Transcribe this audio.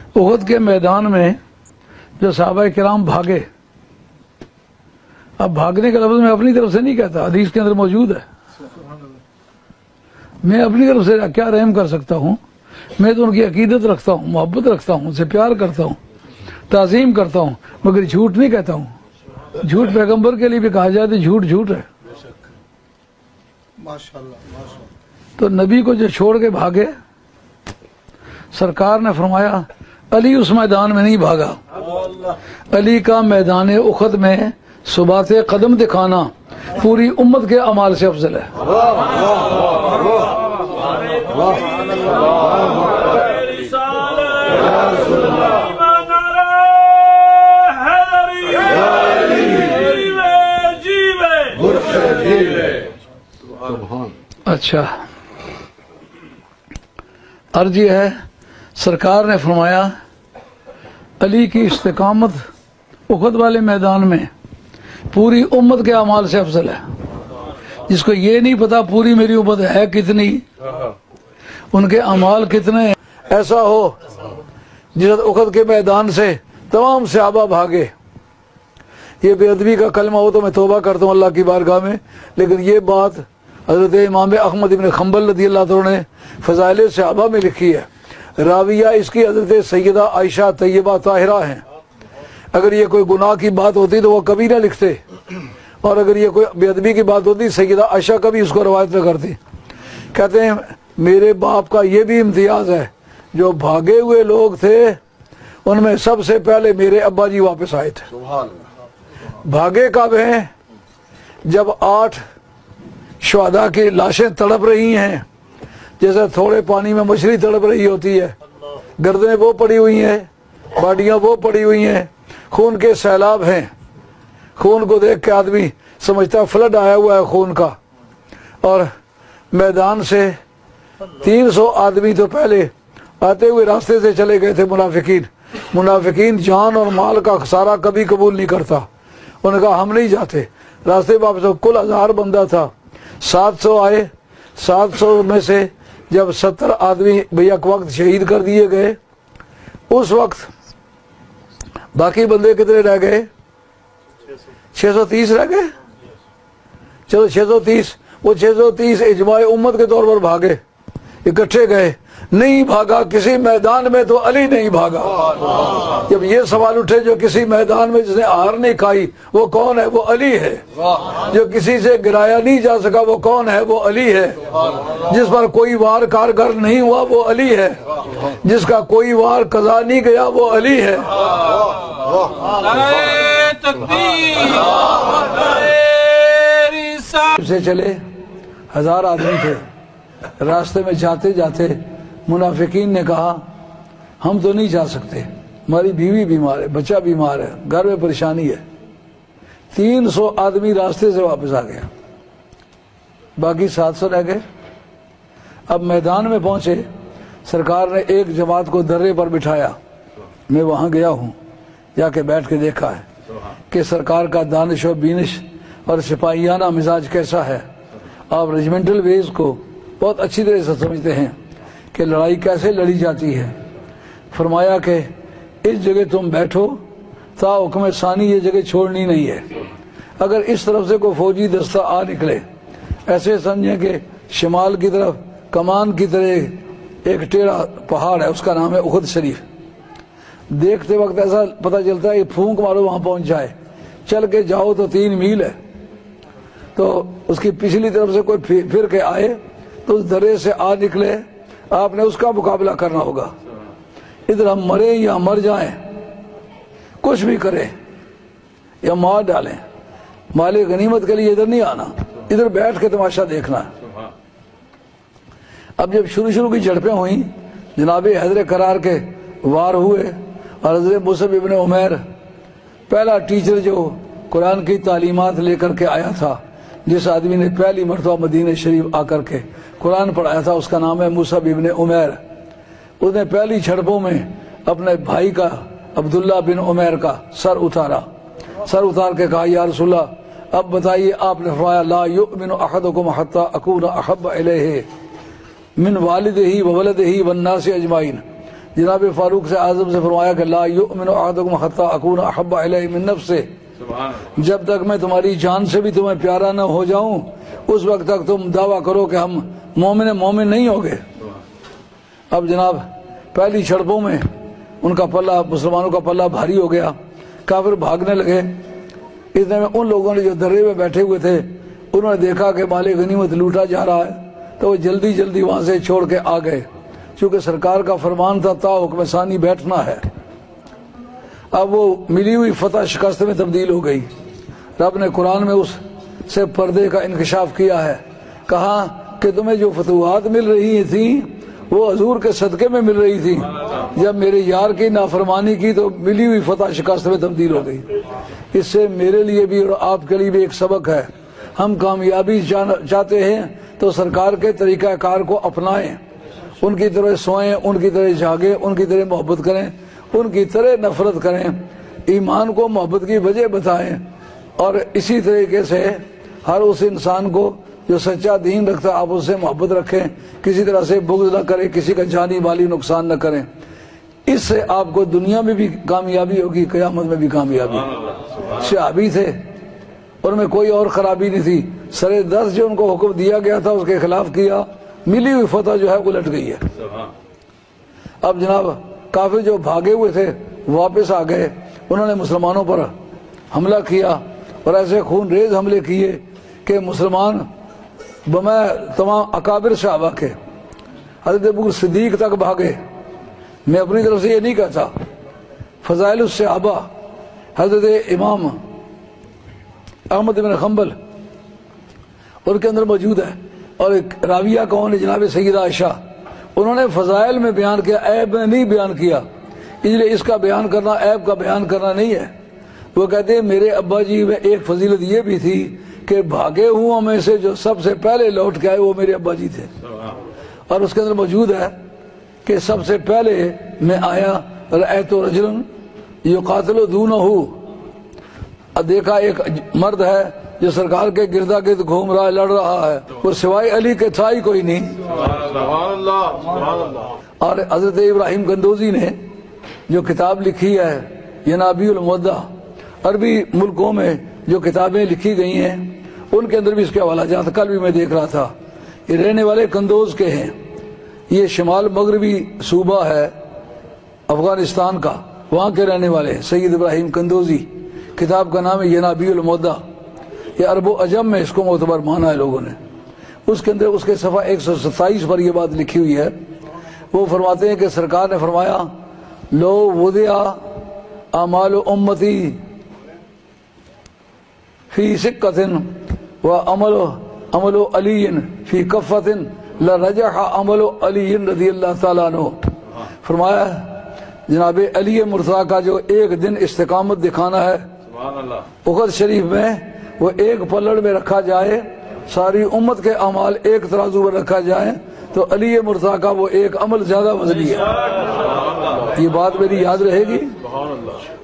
احد کے میدان میں جو صحابہ کرام بھاگے، اب بھاگنے کا لفظ میں اپنی طرف سے نہیں کہتا، حدیث کے اندر موجود ہے، میں اپنی طرف سے کیا رحم کر سکتا ہوں؟ میں تو ان کی عقیدت رکھتا ہوں، محبت رکھتا ہوں، ان سے پیار کرتا ہوں، تعظیم کرتا ہوں، مگر جھوٹ نہیں کہتا ہوں۔ جھوٹ پیغمبر کے لیے بھی کہا جائے تو جھوٹ جھوٹ ہے۔ تو نبی کو جو چھوڑ کے بھاگے، سرکار نے فرمایا علی اس میدان میں نہیں بھاگا، علی کا میدان احد میں ثبات قدم دکھانا پوری امت کے اعمال سے افضل ہے۔ اچھا، عرض یہ ہے، سرکار نے فرمایا علی کی استقامت احد والے میدان میں پوری امت کے اعمال سے افضل ہے۔ جس کو یہ نہیں پتا پوری میری امت ہے کتنی، ان کے اعمال کتنے ہیں، ایسا ہو جس احد کے میدان سے تمام صحابہ بھاگے۔ یہ بے ادبی کا کلمہ ہو تو میں توبہ کرتا ہوں اللہ کی بارگاہ میں، لیکن یہ بات حضرت امام احمد بن حنبل رضی اللہ عنہ نے فضائل صحابہ میں لکھی ہے۔ راویہ اس کی حضرت سیدہ عائشہ طیبہ طاہرہ ہیں۔ اگر یہ کوئی گناہ کی بات ہوتی تو وہ کبھی نہ لکھتے، اور اگر یہ کوئی بے ادبی کی بات ہوتی سیدہ عائشہ کبھی اس کو روایت نہ کرتی۔ کہتے ہیں میرے باپ کا یہ بھی امتیاز ہے، جو بھاگے ہوئے لوگ تھے ان میں سب سے پہلے میرے ابا جی واپس آئے تھے۔ بھاگے کب ہیں؟ جب 8 شہداء کی لاشیں تڑپ رہی ہیں، جیسے تھوڑے پانی میں مچھلی تڑپ رہی ہوتی ہے، گردنیں وہ پڑی ہوئی ہیں، باڈیاں وہ پڑی ہوئی ہیں، خون کے سیلاب ہیں، خون کو دیکھ کے آدمی سمجھتا فلڈ آیا ہوا ہے خون کا۔ اور میدان سے 300 آدمی تو پہلے آتے ہوئے راستے سے چلے گئے تھے منافقین جان اور مال کا خسارہ کبھی قبول نہیں کرتا۔ انہوں نے کہا ہم نہیں جاتے، راستے واپس کل 1000 بندہ تھا، 700 آئے، 700 میں سے جب 70 آدمی بیک وقت شہید کر دیے گئے، اس وقت باقی بندے کتنے رہ گئے؟ 630 رہ گئے۔ چلو 630، وہ 630 اجماع امت کے طور پر بھاگے، اکٹھے گئے، نہیں بھاگا کسی میدان میں تو علی نہیں بھاگا۔ جب یہ سوال اٹھے جو کسی میدان میں جس نے ہار نہیں کھائی وہ کون ہے؟ وہ علی ہے۔ جو کسی سے گرایا نہیں جا سکا وہ کون ہے؟ وہ علی ہے۔ جس پر کوئی وار کارگر نہیں ہوا وہ علی ہے۔ جس کا کوئی وار قضا نہیں گیا وہ علی ہے۔ سے چلے 1000 آدمی تھے، راستے میں جاتے جاتے منافقین نے کہا ہم تو نہیں جا سکتے، ہماری بیوی بیمار ہے، بچہ بیمار ہے، گھر میں پریشانی ہے۔ 300 آدمی راستے سے واپس آ گیا، باقی 700 رہ گئے۔ اب میدان میں پہنچے، سرکار نے ایک جماعت کو درے پر بٹھایا، میں وہاں گیا ہوں، جا کے بیٹھ کے دیکھا ہے کہ سرکار کا دانش و بینش اور سپاہیانہ مزاج کیسا ہے۔ آپ ریجمنٹل ویز کو بہت اچھی طرح سے سمجھتے ہیں کہ لڑائی کیسے لڑی جاتی ہے۔ فرمایا کہ اس جگہ تم بیٹھو، تا حکم ثانی یہ جگہ چھوڑنی نہیں ہے۔ اگر اس طرف سے کوئی فوجی دستہ آ نکلے، ایسے سمجھیں کہ شمال کی طرف کمان کی طرح ایک ٹیڑھا پہاڑ ہے، اس کا نام ہے احد شریف۔ دیکھتے وقت ایسا پتہ چلتا ہے کہ پھونک مارو وہاں پہنچ جائے، چل کے جاؤ تو 3 میل ہے۔ تو اس کی پچھلی طرف سے کوئی پھر کے آئے تو اس درے سے آ نکلے، آپ نے اس کا مقابلہ کرنا ہوگا۔ ادھر ہم مریں یا مر جائیں، کچھ بھی کریں یا مار ڈالیں، مال غنیمت کے لیے ادھر نہیں آنا، ادھر بیٹھ کے تماشا دیکھنا۔ اب جب شروع کی جھڑپیں ہوئیں، جناب حیدر کرار کے وار ہوئے، اور حضرت مصعب ابن عمیر پہلا ٹیچر جو قرآن کی تعلیمات لے کر کے آیا تھا، جس آدمی نے پہلی مرتبہ مدینہ شریف آ کر کے قرآن پڑھایا تھا، اس کا نام ہے مصعب ابن عمیر۔ اس نے پہلی جھڑپوں میں اپنے بھائی کا عبداللہ بن عمیر کا سر اتار کے کہا یا رسول اللہ اب بتائیے۔ آپ نے فرمایا لا یؤمن احدکم حتی اکون احب الیہ من والدہ وولدہ والناس اجمعین۔ جناب فاروق سے اعظم سے فرمایا کہ لا یؤمن احدکم حتی اکون احب الیہ من نفسہ، جب تک میں تمہاری جان سے بھی تمہیں پیارا نہ ہو جاؤں اس وقت تک تم دعویٰ کرو کہ ہم مومن نہیں ہوگے۔ اب جناب پہلی جھڑپوں میں ان کا پلہ، مسلمانوں کا پلہ بھاری ہو گیا، کافر بھاگنے لگے۔ اتنے میں ان لوگوں نے جو درے میں بیٹھے ہوئے تھے انہوں نے دیکھا کہ مال غنیمت لوٹا جا رہا ہے، تو وہ جلدی جلدی وہاں سے چھوڑ کے آ گئے، چونکہ سرکار کا فرمان تھا تا حکم ثانی بیٹھنا ہے۔ اب وہ ملی ہوئی فتح شکست میں تبدیل ہو گئی۔ رب نے قرآن میں اس سے پردے کا انکشاف کیا ہے، کہا کہ تمہیں جو فتوحات مل رہی تھیں وہ حضور کے صدقے میں مل رہی تھی، جب میرے یار کی نافرمانی کی تو ملی ہوئی فتح شکست میں تبدیل ہو گئی۔ اس سے میرے لیے بھی اور آپ کے لیے بھی ایک سبق ہے، ہم کامیابی چاہتے ہیں تو سرکار کے طریقہ کار کو اپنائیں، ان کی طرح سوئیں، ان کی طرح جاگیں، ان کی طرح محبت کریں، ان کی طرح نفرت کریں، ایمان کو محبت کی وجہ بتائیں، اور اسی طریقے سے ہر اس انسان کو جو سچا دین رکھتا ہے آپ اس سے محبت رکھیں، کسی طرح سے بغض نہ کریں، کسی کا جانی مالی نقصان نہ کریں۔ اس سے آپ کو دنیا میں بھی کامیابی ہوگی، قیامت میں بھی کامیابی۔ صحابی تھے، ان میں کوئی اور خرابی نہیں تھی، سرے دست جو ان کو حکم دیا گیا تھا اس کے خلاف کیا، ملی ہوئی فتح جو ہے الٹ گئی ہے۔ اب جناب کافر جو بھاگے ہوئے تھے واپس آ گئے، انہوں نے مسلمانوں پر حملہ کیا اور ایسے خون ریز حملے کیے کہ مسلمان بمائے تمام اکابر صحابہ کے، حضرت ابوبکر صدیق تک بھاگے۔ میں اپنی طرف سے یہ نہیں کہتا، فضائل الصحابہ حضرت امام احمد بن حنبل ان کے اندر موجود ہے، اور ایک راویہ کون ہے جناب سیدہ عائشہ، انہوں نے فضائل میں بیان کیا، عیب میں نہیں بیان کیا، اس لیے اس کا بیان کرنا عیب کا بیان کرنا نہیں ہے۔ وہ کہتے ہیں میرے ابا جی میں ایک فضیلت یہ بھی تھی کہ بھاگے ہوں میں سے جو سب سے پہلے لوٹ کے آئے وہ میرے ابا جی تھے، اور اس کے اندر موجود ہے کہ سب سے پہلے میں آیا رأیت رجلا یقاتل دونہ، دیکھا ایک مرد ہے جو سرکار کے گردا گرد گھوم رہا ہے، لڑ رہا ہے، وہ سوائے علی کے تھا ہی کوئی نہیں۔ اور حضرت ابراہیم قندوزی نے جو کتاب لکھی ہے ینابیع المودع، عربی ملکوں میں جو کتابیں لکھی گئی ہیں ان کے اندر بھی اس کے حوالہ جات، کل بھی میں دیکھ رہا تھا، یہ رہنے والے قندوز کے ہیں، یہ شمال مغربی صوبہ ہے افغانستان کا، وہاں کے رہنے والے ہیں سید ابراہیم قندوزی۔ کتاب کا نام ہے ینابیع المودع، یہ عرب و عجم میں اس کو معتبر مانا ہے لوگوں نے۔ اس کے اندر اس کے صفحہ 127 پر یہ بات لکھی ہوئی ہے، وہ فرماتے ہیں کہ سرکار نے فرمایا لو وضع اعمال امتی فی سکۃ و عمل علی فی کفۃ لرجح عمل علی رضی اللہ تعالیٰ عنہ۔ فرمایا جناب علی مرتضیٰ کا جو ایک دن استقامت دکھانا ہے احد شریف میں، وہ ایک پلڑ میں رکھا جائے، ساری امت کے اعمال ایک ترازو میں رکھا جائے تو علی مرتضیٰ کا وہ ایک عمل زیادہ وزنی ہے۔ یہ بات میری یاد رہے گی۔